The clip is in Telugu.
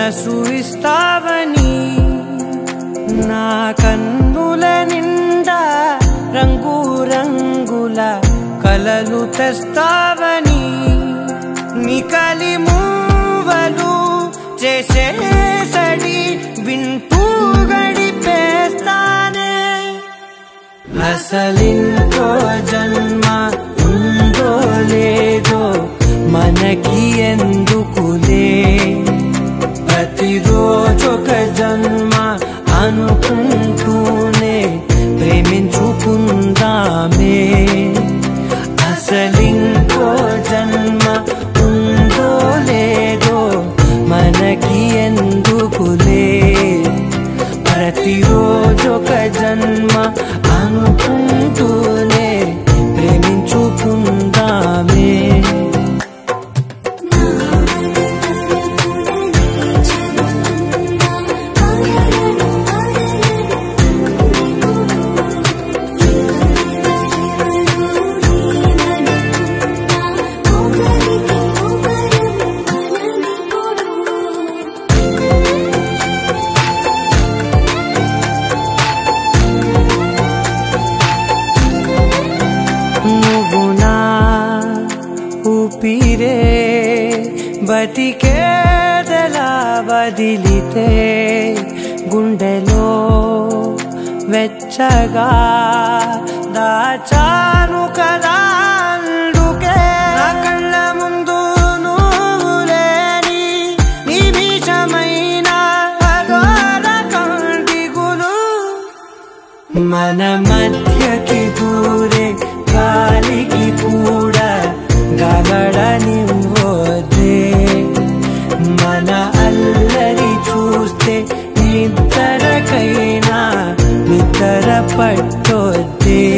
మనసు ఇస్తావని నా కన్నుల నిండా రంగు రంగుల కలలు తెస్తావని నికలి మూవలు చేసేసడి వింటూ గడిపేస్తానే అసలింకో జన్మ ఉందో లేదో మనకి ఎందుకులే ప్రతిరోజొక జన్మ అనుకుంటూనే ప్రేమించుకుందామే అసలింకో జన్మ ఉందో లేదో మనకి ఎందుకులే ప్రతిరోజొక జన్మ అనుకుంటూనే ప్రేమించుకుందామే ఊపిరే బతికేదలా వదిలితే గుండెలో వెచ్చగా దాచాను కదా అందుకే నా కళ్ళ ముందు నువ్వు లేని నిమిషమైన అఘోర కంటిగులు మన మధ్యకి దూరే గాలికి కూడా గగడనివ్వొద్దే మన అల్లరి చూస్తే నిద్రకైనా నిద్ర పట్టొద్దే